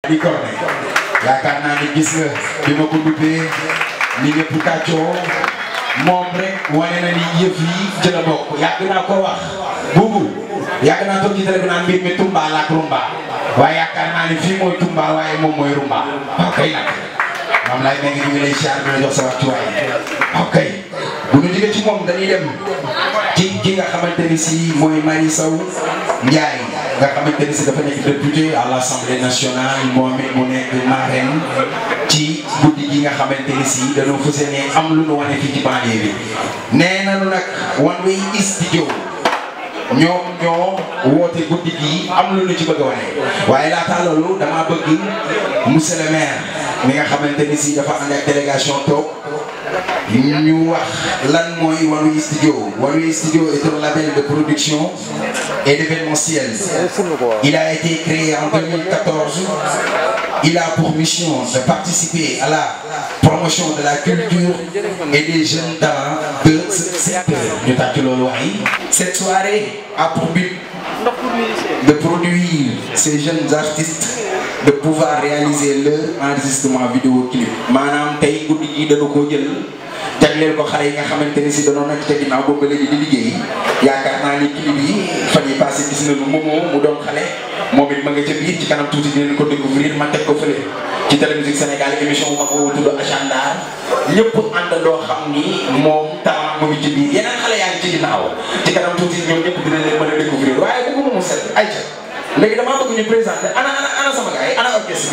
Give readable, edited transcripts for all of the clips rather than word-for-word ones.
di corne yaakaar naa ni gis nga bi ma ko dubbee ni ñëpp tàccoo moom rek wane na ni yëf yi ci la bokk yàgg naa ko wax buubu yàgg naa toog ci télé bi naan mbir mi Tumba la ak Rumba waaye yaakaar naa ni fii mooy Tumba waaye moom mooy Rumba waaw kay nag moom laay mel ni ñu ngi lay siyaar bi la jox sa wàccuwaay waaw kay bu ñu jógee ci moom dañuy dem ci ki nga xamante ni si mooy Marie Sow Ndiaye nga xamante ni si dafa nekk député à l'Assemblée nationale moom it mu nekk marraine ci guddi gi nga xamante ni si dañoo fas yéene am lu nu wane fii ci banlieue bi nee nañu nag One Way Studio ñoom ñoo woote guddi gi am lu nu ci bëgg a wane waaye laata loolu damaa bëgg monsieur le maire mi nga xamante ni si dafa ànd ak délégation toog ñu wax lan mooy One Way Studio. One Way Studio est un label de production et d'événementiel. Il a été créé en 2014. Il a pour mission de participer à la promotion de la culture et des jeunes talents de ce secteur. Cette soirée a pour but de produire ces jeunes artistes, de pouvoir réaliser leur enregistrement vidéo clip. Maanaam tey guddi gi dañu ko jël jagleel ko xale yi nga xamante ni si dañoo nekk ca ginnaaw boobu ba léegi di liggéey yaakaar naa ni clip yi fan yi passé gis nañu Momo mu doon xale moom it ma nga ca biir ci kanam tuuti dinañ ko découvrir ma teg ko fële ci télévision Sénégal émission bu mag boobu tudd Agenda ñëpp àndandoo xam ni moom talent mu ngi ci biir yeneen xale yaa ngi ci ginnaaw ci kanam tuuti ñoom ñëpp dinañ leen mën a découvrir waaye bu ko mu set ayca léegi damaa bëgg ñu présenter ana sama gars yi ana orchestre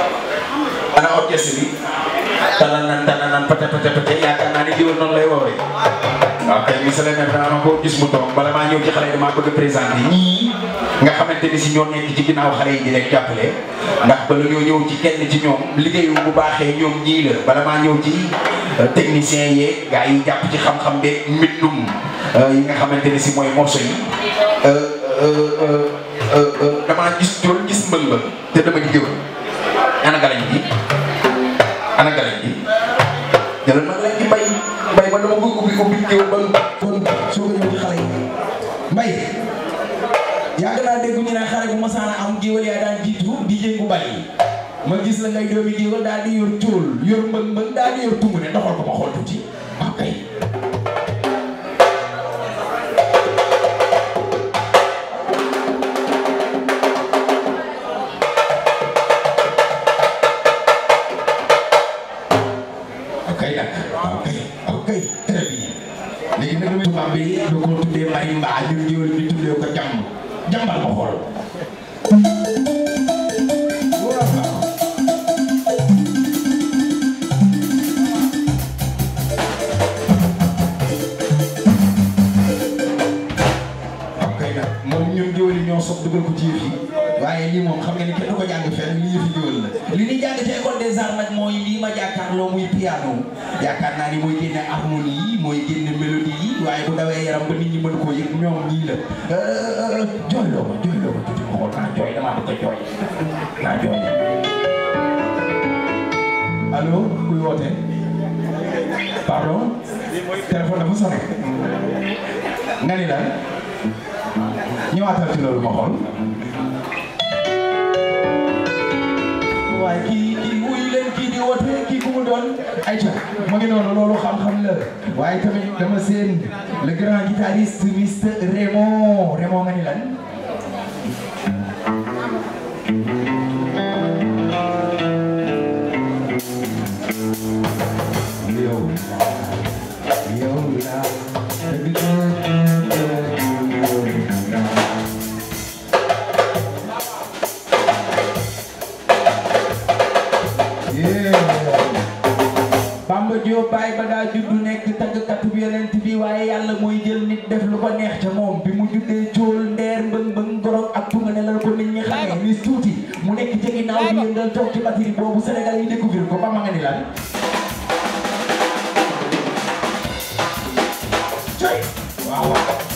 bi tananan pate yaakaar naa ni diwul noonu lay woowee waaw kay monsieur le maire dama ko gis mu toog bala maa ñëw ci xale yi damaa bëgg a présenter ñii nga xamante ni si ñoo nekk ci ginnaaw xale yi di leen jàppale ndax bala ñoo ñëw ci kenn ci ñoom liggéeyu bu baaxee ñoom ñii la bala maa ñëw ci technicien yeeg gars yi jàpp ci xam-xam beeg mbindum yi nga xamante ni si mooy morceau yi damaa gis tool gis mbël te dama di jëwal ana galañ bi jëlal nag lañ di mbay ba dama bëgg ubbi jiw ba kon soo ko ñëw ci xale yi mbay yàgg naa dégg ñu ne xale bu masaana am jiwal yaa daan jiitu di jéegu bali ma gis la ngay doomi jiwal daal di yor tool yor mbëng daal di yor tungu ne doxal ko ma xool tuuti ok marimba ñun ñëwal ñu tuddee ko jàmbal ko xool ok nag moom ñun ñëwal yi ñoo soog dugal ko ci yëf yi waaye lii moom xam nga ni kenn du ko jàng fenn lii yëfi ñëwal la li ñuy jàng ci école des arts nag mooy lii ma jàkkaarloo muy piano yaakaar naa ni mooy génne harmonie yi mooy génne mélodie yi waaye bu dawee yaram ba nit ñi mën koo yëg ñoom ñii la jooyloo ma tuuti ma xool naa jooy damaa bëgg a jooy naa jooy allo kuy woote pardon téléphone dafa sonné nga ni lan ñëwaatal ci loolu ma xool waaye kii wuyu leen kii di woote kii ku mu doon ayca ma ngi noonu loolu xam-xam la waaye tamit dama seen le grand guitariste Mr Raymond nga ni lan baay ba daa juddu nekk tàggkatu bi yonent bi waaye yàlla mooy jël nit def lu ko neex ca moom bi mu juddee cool ndeer mbëng gorog ak tunga ne la ko nit ñi xamee ni tuuti mu nekk ci ginnaaw bi yëngal toog ci batterie boobu Sénégal yi découvrir ko ba ma nga ni lan coy waaw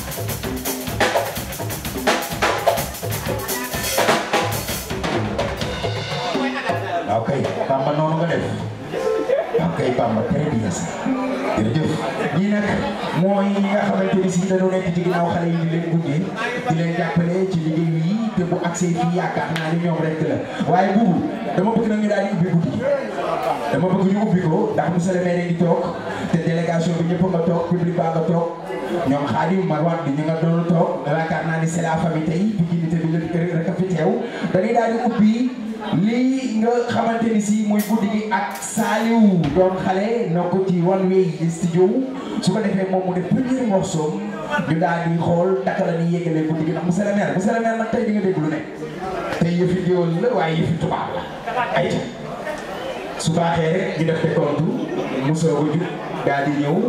waaw kay Bamba noonu nga def kay Bamba très bien ça jërëjëf ñii nag mooy ñi nga xamante ni si dañoo nekk ci ginnaaw xale yi di leen gunge di leen jàppale ci liggéey yi te invité bu accès fii yaakaar naa ni ñoom rek la waaye buubu dama bëgg na ñu daal di ubbi guddi dama bëgg ñu ubbi ko ndax monsieur le maire ngi toog te délégation bi ñëpp nga toog public ba nga toog ñoom Khadim Marwan bi ñu nga doon toog yaakaar naa ni c'est la famille tey piginité bi rek a fi teew dañuy daal di ubbi lii nga xamante ni si muy guddi gi ak Saliou doon xale na ko ci One Way studio su ko defee moom mu def premier morceau ñu daal di xool naka la ñuy yégalee guddi gi ndax monsieur le maire nag tey di nga dégg lu ne tey yëfi géwël la waaye yëfi tubaab la ay su baaxee rek ñu def décompte mu soog a jub daal di ñëw.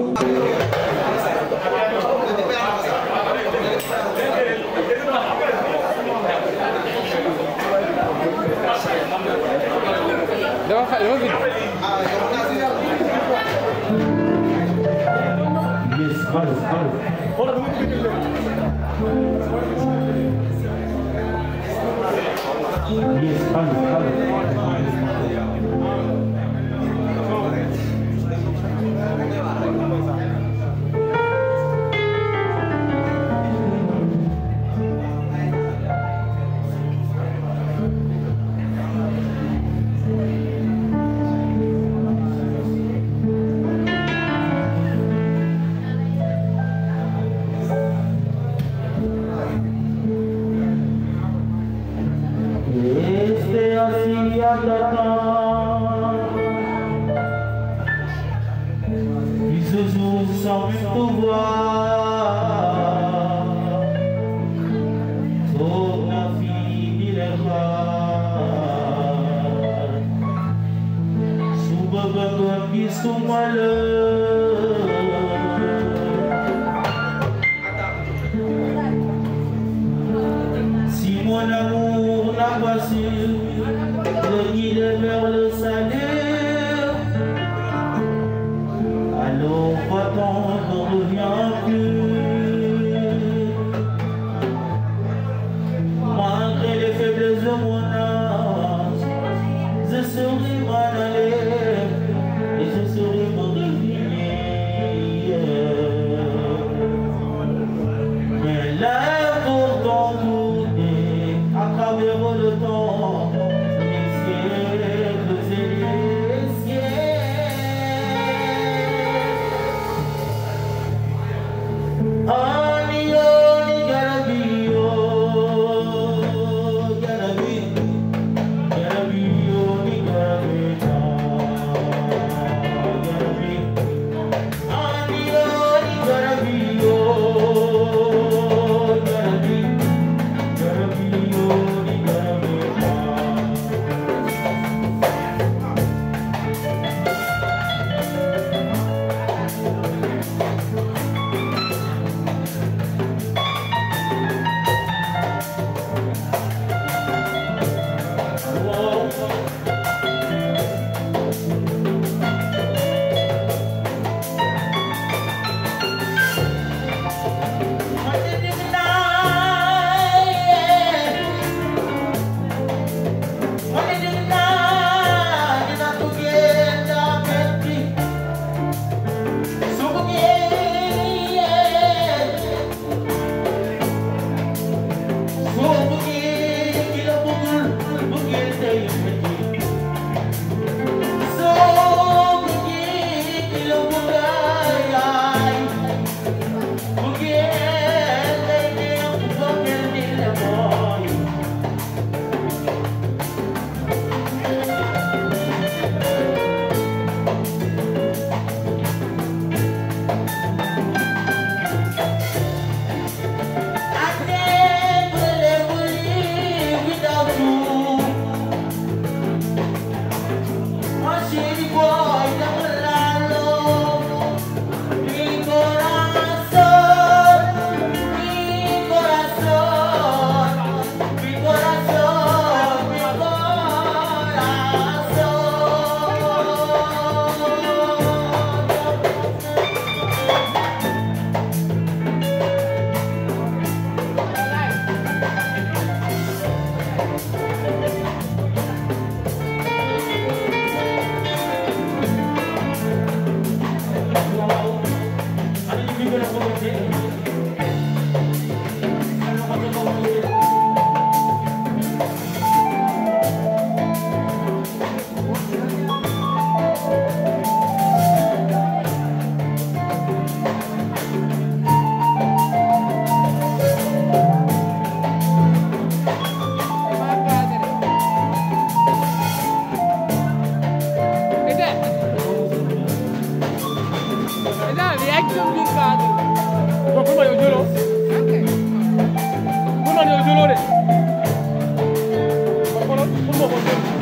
Si mon amour n'a pas su venir vers le salut, alors va-t'en, ne reviens plus. Malgré les faiblesses de mon âge, je serai mal allé et je serai me résigner. Mais là, pourtant, à travers le temps, les siècles et les siècles. Anio ni garabio, garabi, garabio ni garabita, garabi. Anio ni garabio, garabi. Say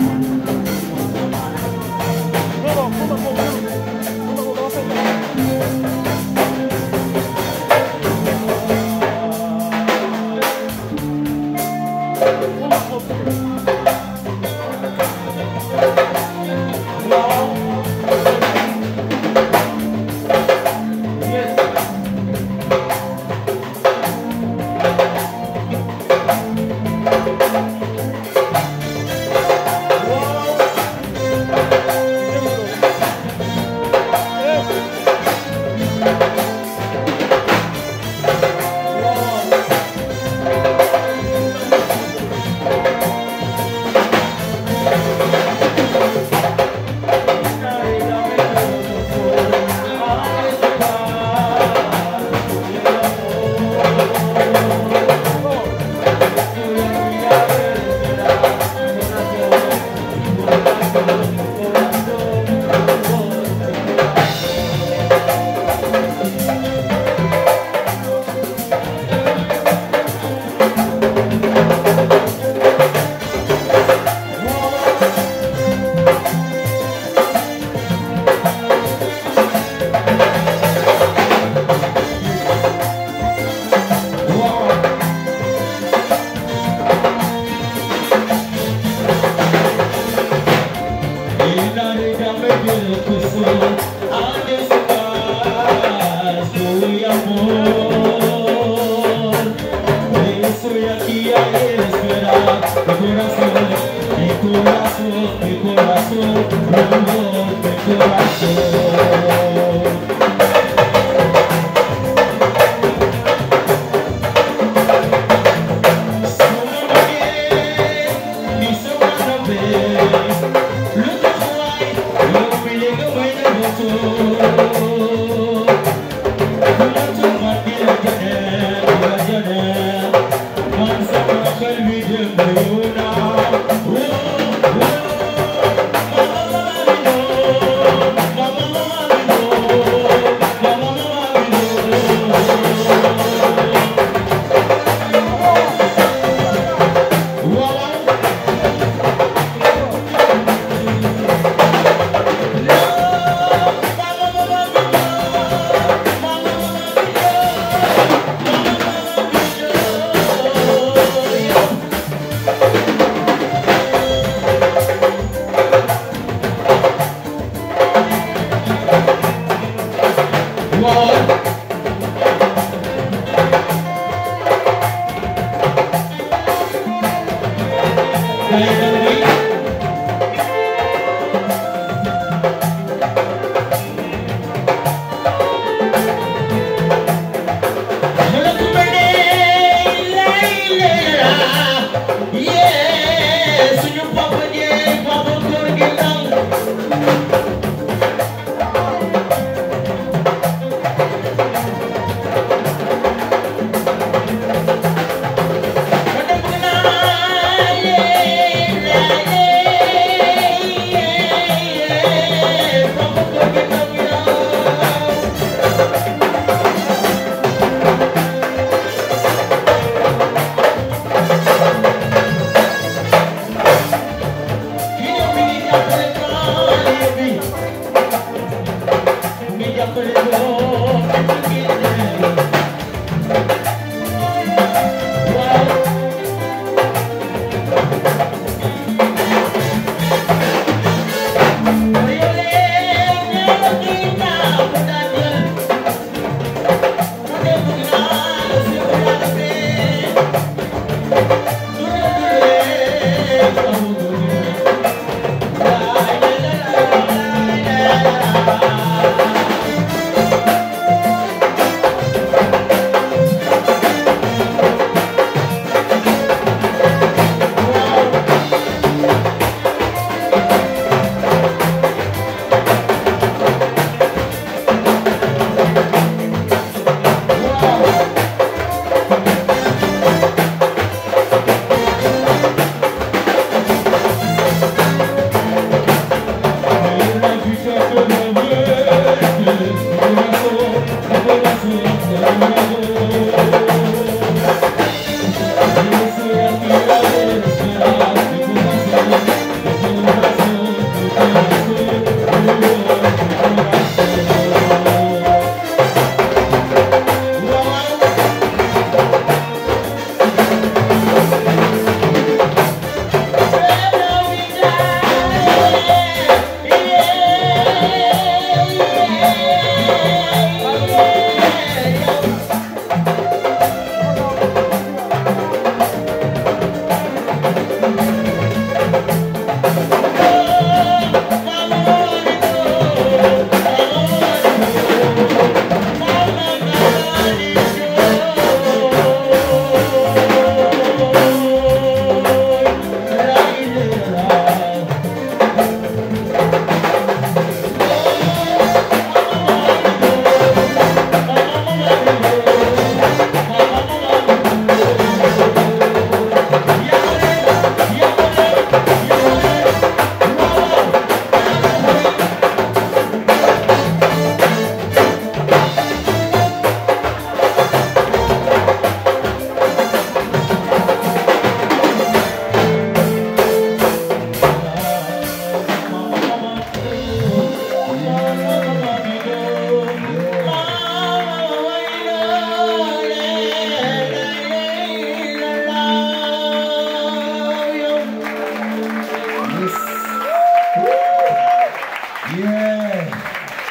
Mama,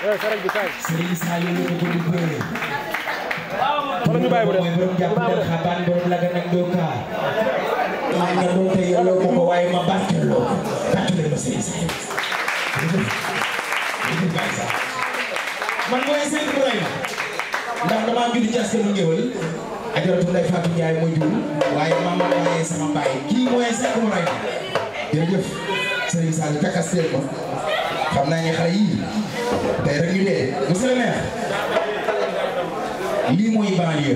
Serigne Saliou ñu ko duppee. wala ñu bàyyi bu def mooy borom jàppale xabaan borom la gën a doka. maa ngi doon tey yàlla ko ko waaye ma barkeeloo ko. kàttu leen ma Serigne Saliou. man mooy Seydou Ibrahima. ndax damaa judd ci askanu Ngéwël. Ajaratu Ndeye Fatou Ndiaye mooy jur. waaye maama waaye sama baay kii mooy Seydou Ibrahima. jërëjëf Serigne Saliou takasteel ko. xam naa ne xale yii tey rek ñu dee monsieur le maire lii mooy banlieue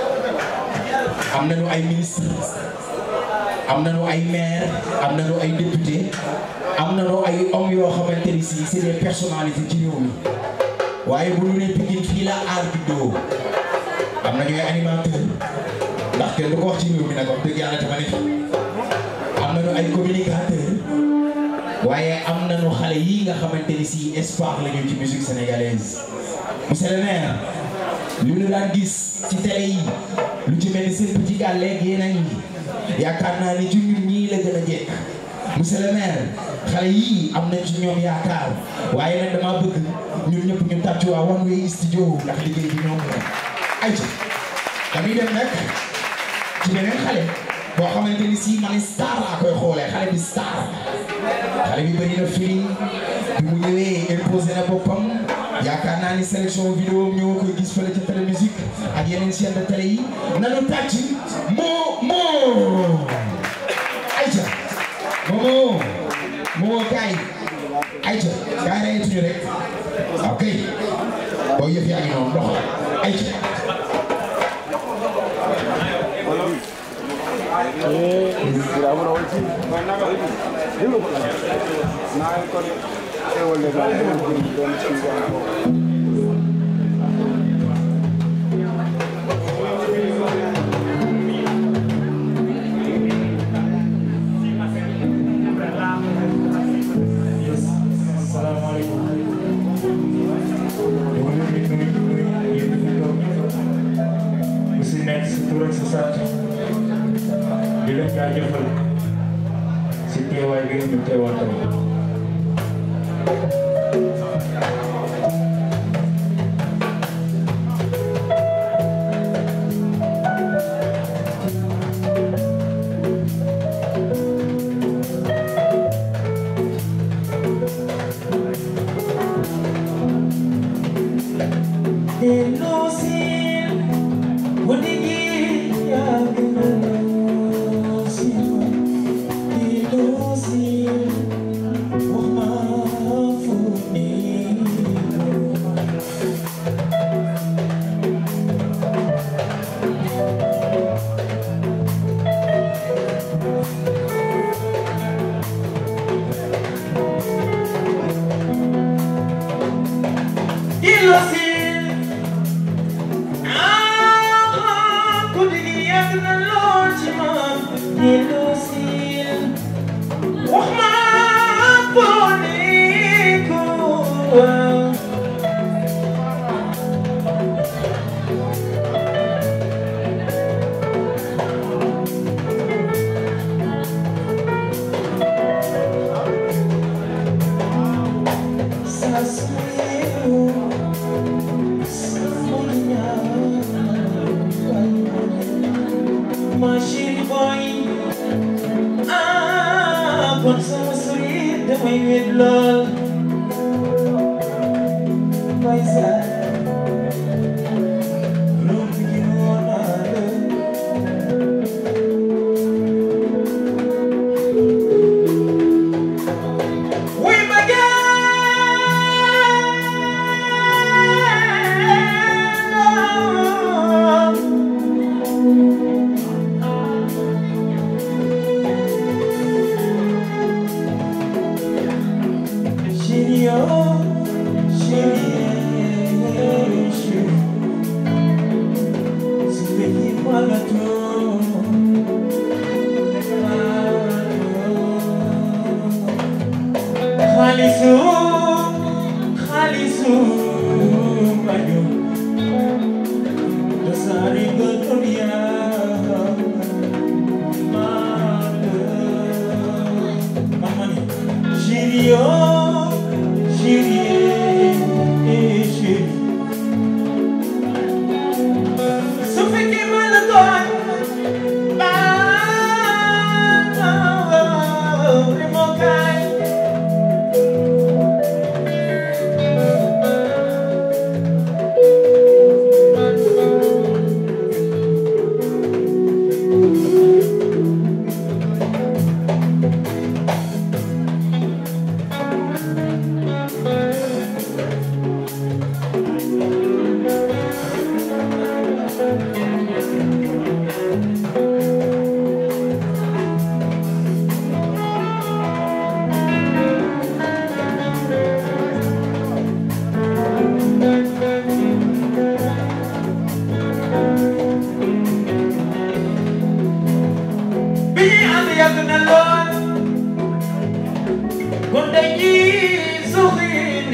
am nañu ay ministre am nañu ay maire am nañu ay député am nañu ay hommes yoo xamante ni si c'est des personnalités ci réew mi waaye bu ñu nee Pikine fii la aar juddoo am nañu ay animateur ndax kenn du ko wax ci réew mi nag wax dëgg yàlla tamit am nañu ay communicateur waaye am nañu xale yi nga xamante ni si espoir la ñu ci musique sénégalaise monsieur le maire lu ñu daan gis ci télé yi lu ci mel ni seen petit gàlleeg yeneen yi yaakaar naa ni ci ñun ñii la gën a jekk monsieur le maire xale yii am nañ ci ñoom yaakaar waaye nag dama bëgg ñun ñëpp ñu tàccu waa One Way Studio ndax liggéey bi ñoom la ay ci dañuy dem nag ci beneen xale boo xamante ni si man star laa koy xoolee xale bi star xale bi bëri na fii bi mu ñëwee imposé na boppam yaakaar naa ni sélection vidéo ñoo koy gis fële ca Télé Musique ak yeneen chaîne de télé yi nanu tàcc moo ayca moo kaay ayca kaay reyetuñu rek ok boo yëf yaa ngi noonu dox ayca di leen jaajëfal si teewaay bi ñu teewal tamit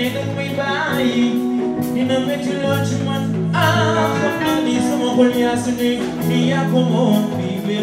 ni dang may bàyyi dina metti lool ci man ah xam naa ni sama xol yaa su ne ni yaa ko moom baby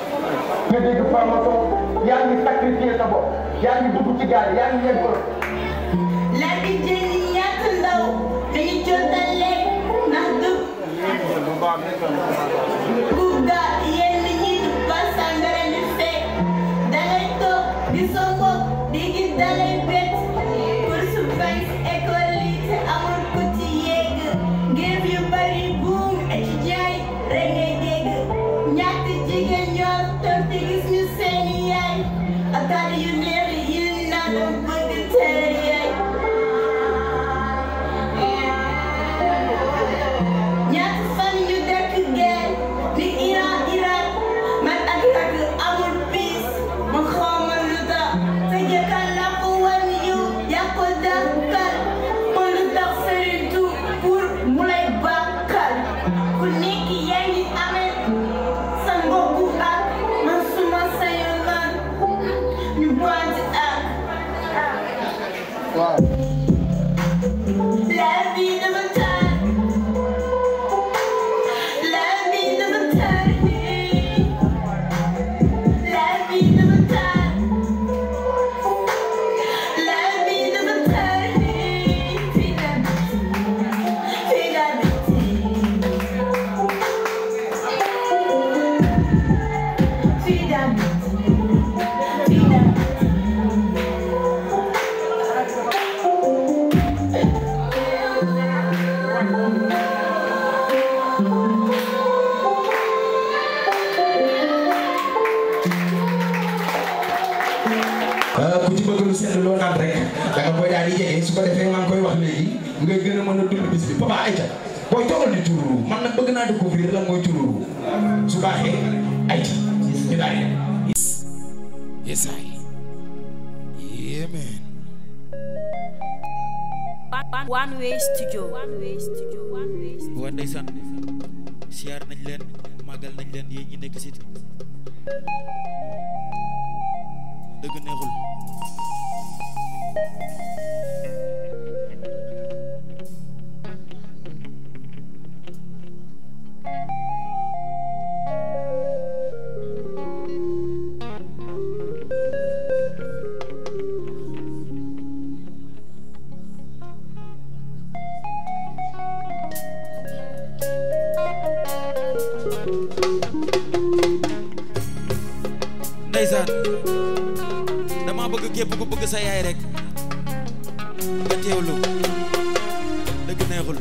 yaa ngi sacrifier sa bopp yaa ngi dugg ci gaal yaa ngi yegg One Way Studio. waa ndeysaan siyaar nañ leen màggal nañ leen yéen ñi nekk si dëgg neexul ndeysaan dama bëgg képp ku bëgg sa yaay rek nga teewlu dëgg neexul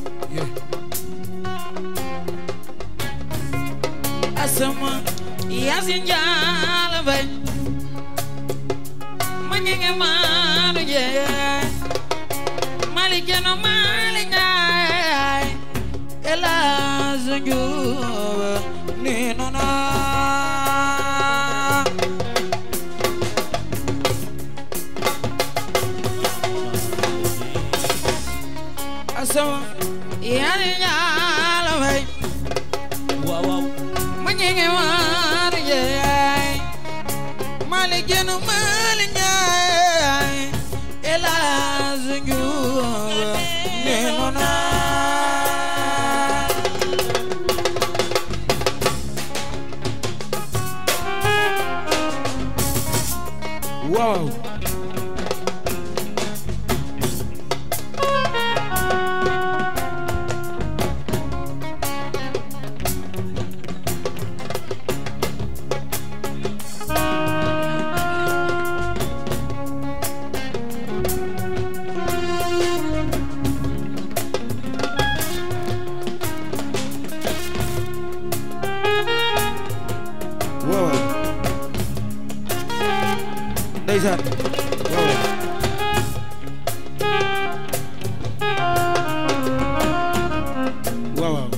asama yasin jaala bay ma ñenge maanu jeey mali jeno mali ñaay ela zanjuba ni nona asama yasin jaala bay waaw ma ñenge maanu jeey mali jeno mali ñaay ela zanjuba ni nona wow ndeysaan waaw waaw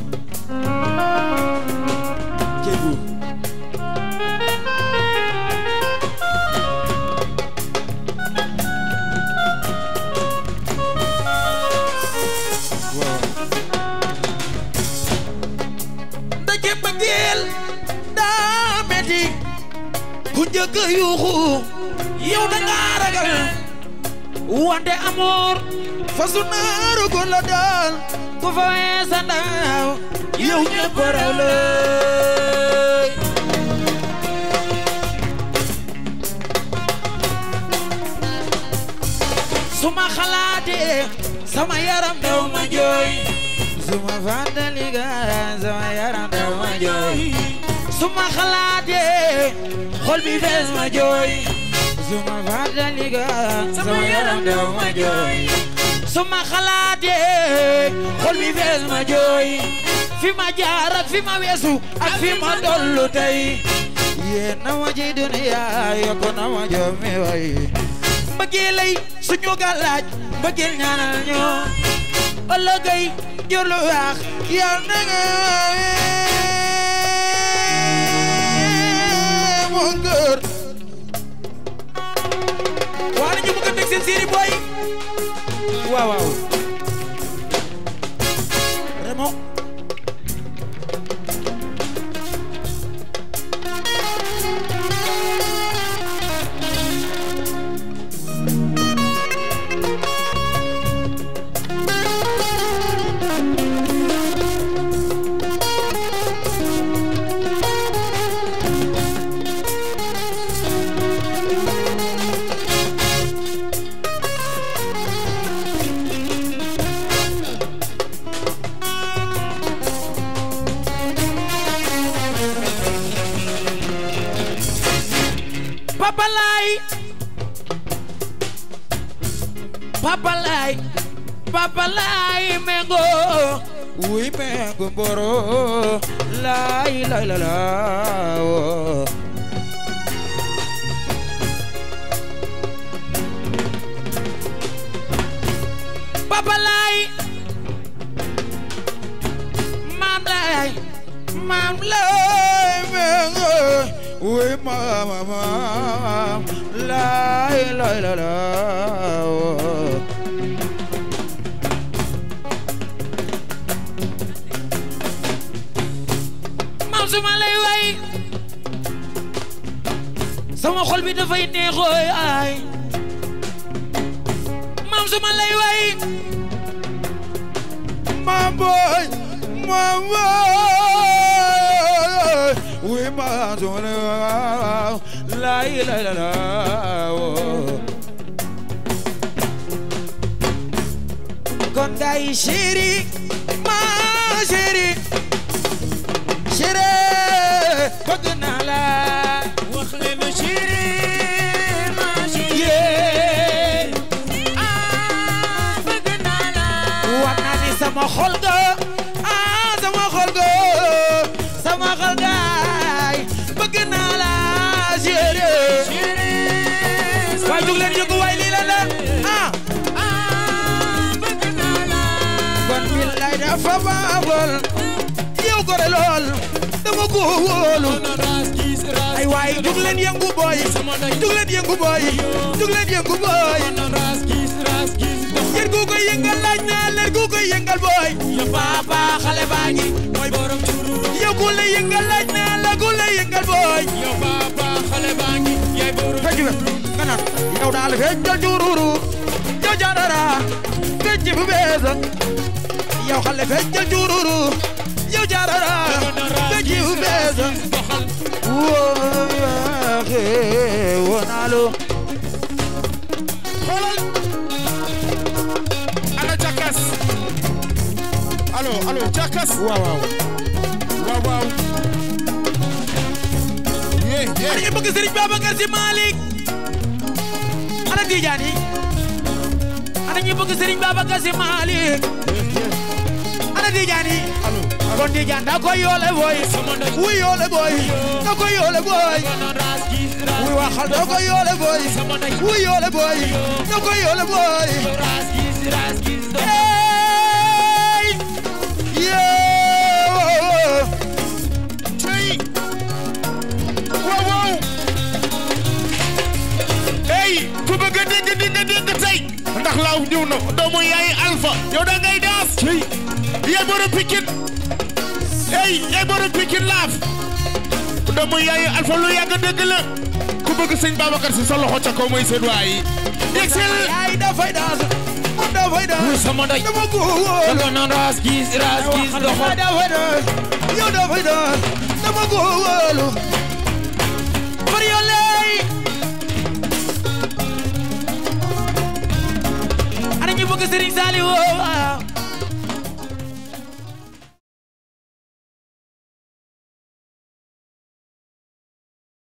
cey buur waaw ndeke bëggeel daa metti ku njëkk yuuxu yow da nga ragal wante amour fasu naaru ko la daal ku fa weesa ndaw yow ñëpp raw la suma xalaatee sama yaram daw ma jooy suma fàttaliga sama yaram daw ma jooy suma xalaatee xol bi fees ma jooy suma fàttaliga sama yaram daw ma jooy suma xalaatee xol bi fees ma jooy fi ma jaar ak fi ma weesu ak fi ma dollu tey yéen na ma ci duniya yokku na ma joomi way mbëggeel lay suñu gàllaaj mbëggeel ñaanal ñoo ëllëgay jur lu wax yal na nga mon kër waa nañu bëgg a teg seen série boy waaw waaw Remo Papalay mengo uy mengo boro lay lay la la Papalay mam lay mengo uy mama lay lay la la suma lay way sama xol bi dafay neexooy ay maam suma lay way maam boy wi maam suma lay lay la la kon gay chéri ma chéri chéri bëgg naa la wax leen chéri ma chéri bëgg naa la wax naa ni sama xol ga sama xol ga sama xol gaay bëgg naa la chéri waay jóg leen yëngu waay lii la la bëgg naa la kon billaay dafa baabal yow gore lool dama ko wóolu ay waay jug leen yëngu boy jug leen yëngu boy jug leen yëngu boy yéen ku koy yëngal laaj naa leen ku koy yëngal boy yow papa xale baa ngi mooy borom turu yow ku lay yëngal laaj naa la ku lay yëngal boy yow papa xale baa ngi yaay borom turu kana yow daal feccal jururu yow jaarara fecc bu bees yow xale feccal jururu yow jaarara fecc bu bees wonalo xoolal ana Cakas allo Cakas waaw ana ñu bëgg Serigne Babacar Sy Malick ana Tidiane ana ñu bëgg Serigne Babacar Sy Malick ana Tidiane kon Tidiane da koy yoole boy wi yoole boy da koy yoole boy wi waxal da koy yoole boy wi yoole boy da koy yoole boy hey yeah tey wow hey ku bëgg dégg tey ndax laaw ñëw na doomu yaay Alpha yow da ngay daas yaay borom Pikine hey yaay borom Pikine laaf doomu yaay Alpha lu yàgg dëgg la ku bëgg sëñ Babacar Sy sa loxo ca kaw mooy seen waay yexel yaay dafay daas sama ndey dama ko wóolu dama ras gis doxo yow dafay daas dama ko wóolu far yo lay bëgg Serigne Saliou